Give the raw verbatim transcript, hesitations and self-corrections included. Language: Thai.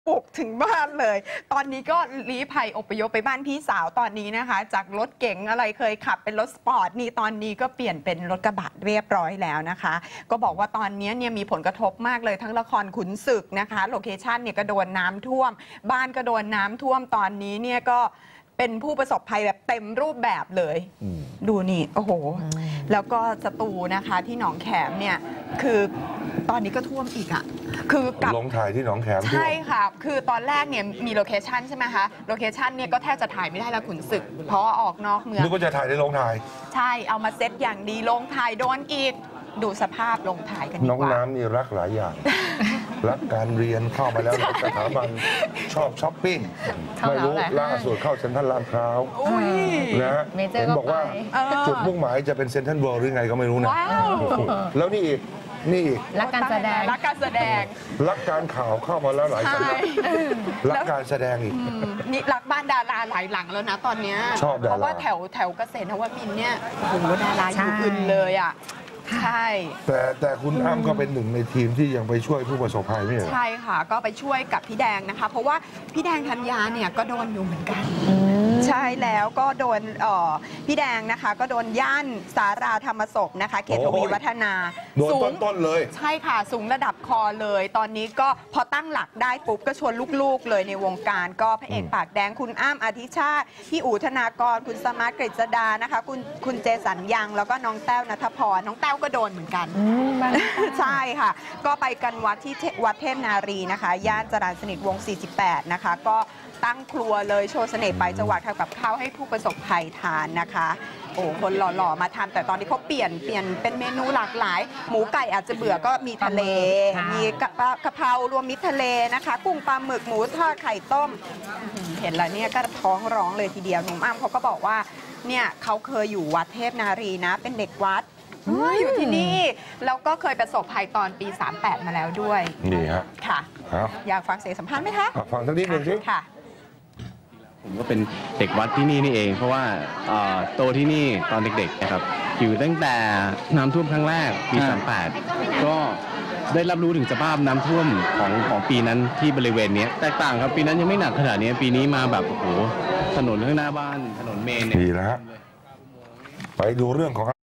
บุกถึงบ้านเลยตอนนี้ก็ลี้ภัยอพยพไปบ้านพี่สาวตอนนี้นะคะจากรถเก๋งอะไรเคยขับเป็นรถสปอร์ตนี่ตอนนี้ก็เปลี่ยนเป็นรถกระบะเรียบร้อยแล้วนะคะก็บอกว่าตอนนี้เนี่ยมีผลกระทบมากเลยทั้งละครขุนศึกนะคะโลเคชั่นเนี่ยก็โดนน้ำท่วมบ้านก็โดนน้ำท่วมตอนนี้เนี่ยก็เป็นผู้ประสบภัยแบบเต็มรูปแบบเลยดูนี่โอ้โหแล้วก็สตูนะคะที่หนองแขมเนี่ยคือตอนนี้ก็ท่วมอีกอ่ะคือกับลงถ่ายที่หนองแขมใช่ค่ะคือตอนแรกเนี่ยมีโลเคชันใช่ไหมคะโลเคชันเนี่ยก็แทบจะถ่ายไม่ได้แล้วขุนศึกเพราะว่าออกนอกเมืองนึกว่าจะถ่ายในโรงถ่ายใช่เอามาเซตอย่างดีลงถ่ายโดนอีกดูสภาพลงถ่ายกันดีกว่าน้องน้ำนี่รักหลายอย่าง รักการเรียนเข้ามาแล้วสถาบันชอบช้อปปิ้งไม่รู้ล่าสุดเข้าเซ็นทรัลลาดพร้าวนะเห็นบอกว่าจุดมุ่งหมายจะเป็นเซ็นทรัลเวิลด์หรือไงก็ไม่รู้นะแล้วนี่อีกนี่อีกรักการแสดงรักการแสดงรักการข่าวเข้ามาแล้วหลายสำนักรักการแสดงอีกนี่รักบ้านดาราหลายหลังแล้วนะตอนนี้ชอบดาราเพราะว่าแถวแถวเกษตรนวมินทร์เนี่ยโอ้โหดาราอยู่อื่นเลยอ่ะใช่แต่แต่คุณอ้ำก็เป็นหนึ่งในทีมที่ยังไปช่วยผู้ประสบภัยไม่ใช่ใช่ค่ะก็ไปช่วยกับพี่แดงนะคะเพราะว่าพี่แดงธัญญาเนี่ยก็โดนอยู่เหมือนกันใช่แล้วก็โดนพี่แดงนะคะก็โดนย่านสาราธรรมศพนะคะเขตทวีวัฒนาสูงต้นๆเลยใช่ค่ะสูงระดับคอเลยตอนนี้ก็พอตั้งหลักได้ปุ๊บก็ชวนลูกๆเลยในวงการก็พระเอกปากแดงคุณอ้ำอธิชาติพี่อู๋ธนากรคุณสมาร์ทกฤษดานะคะคุณคุณเจสัญญังแล้วก็น้องแต้วณัฐพรน้องแต้วก็โดนเหมือนกันใช่ค่ะก็ไปกันวัดที่วัดเทพนารีนะคะย่านจรัญสนิทวงศ์สี่สิบแปดนะคะก็ตั้งครัวเลยโชว์เสน่ห์ไปจังหวัดทำกับข้าวให้ผู้ประสบภัยทานนะคะโอ้คนหล่อๆมาทำแต่ตอนนี้เขาเปลี่ยนเปลี่ยนเป็นเมนูหลากหลายหมูไก่อาจจะเบื่อก็มีทะเลมีกะเพรารวมมิตรทะเลนะคะกุ้งปลาหมึกหมูทอดไข่ต้มเห็นแล้วเนี่ยก็ท้องร้องเลยทีเดียวหนุ่มอ้ำเขาก็บอกว่าเนี่ยเขาเคยอยู่วัดเทพนารีนะเป็นเด็กวัดอยู่ที่นี่แล้วก็เคยประสบภัยตอนปีสามแปดมาแล้วด้วยนี่ฮะค่ะอยากฟังเสียงสัมภาษณ์ไหมคะฟังสักนิดหนึ่งสิค่ะผมก็เป็นเด็กวัดที่นี่นี่เองเพราะว่าโตที่นี่ตอนเด็กๆนะครับอยู่ตั้งแต่น้ำท่วมครั้งแรกปีสามแปดก็ได้รับรู้ถึงสภาพน้ำท่วมของของปีนั้นที่บริเวณนี้แตกต่างครับปีนั้นยังไม่หนักขนาดนี้ปีนี้มาแบบโอ้โหถนนข้างหน้าบ้านถนนเมนเนี่ยดีแล้วไปดูเรื่องของ